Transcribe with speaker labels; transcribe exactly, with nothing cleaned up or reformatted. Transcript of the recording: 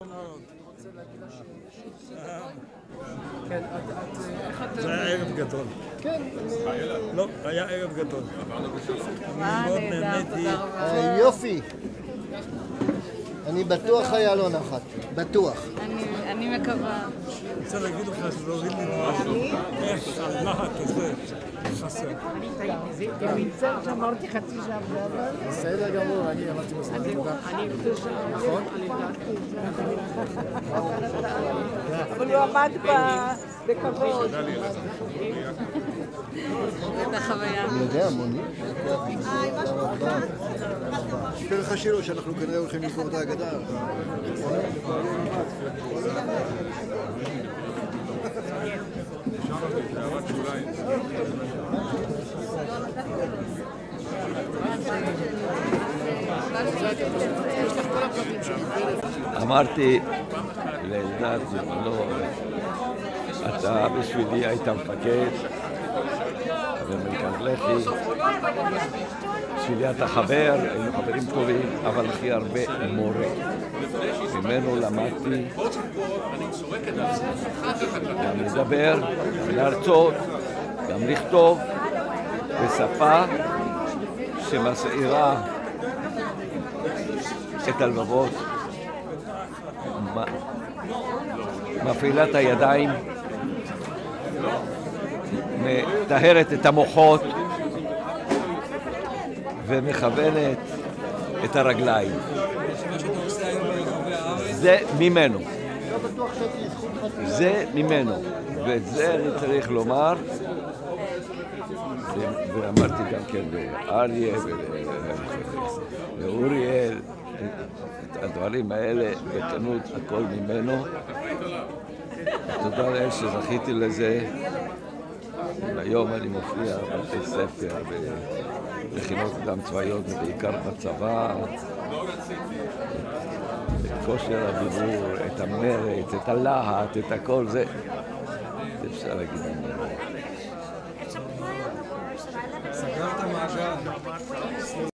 Speaker 1: אני רוצה להגיד לה ש... כן, איך את...
Speaker 2: זה היה ערב גדול.
Speaker 1: כן, אני...
Speaker 2: לא, היה ערב גדול.
Speaker 3: מה נהדר, תודה רבה.
Speaker 4: יופי. אני בטוח היה לא נחת. בטוח.
Speaker 3: אני מקווה.
Speaker 2: אני רוצה להגיד לך שזה הוריד לי משהו. איך הלהט הזה חסר.
Speaker 5: אני טעיתי, זה מצטער שאמרתי חצי שעה בעבר.
Speaker 1: בסדר גמור, אני אמרתי מספיק.
Speaker 5: אני רוצה שעה.
Speaker 1: נכון?
Speaker 5: אבל הוא עמד בכבוד.
Speaker 3: את החוויה.
Speaker 4: אני יודע, מוני.
Speaker 6: סיפר לך שילו שאנחנו כנראה הולכים למכור את ההגדה.
Speaker 7: אמרתי לאלדד, לא, אתה בשבילי היית מפקד במרכז לח"י, בשבילי אתה חבר, היינו חברים טובים, אבל הכי הרבה מורה. ממנו למדתי גם לדבר, גם להרצות, גם לכתוב בשפה שמסעירה את הלבבות, מפעילה את הידיים, מטהרת את המוחות ומכוונת את הרגליים. זה ממנו. זה ממנו. ואת זה אני צריך לומר, ואמרתי גם כן לאריה ולאוריאל, הדברים האלה בכנות הכל ממנו. תודה לאל שזכיתי לזה. היום אני מופיע בבתי ספר, במכינות קדם צבאיות ובעיקר בצבא. את כושר הדיבור, את המרץ, את הלהט, את הכל זה. אפשר להגיד ממנו.
Speaker 1: סגרת מעגל.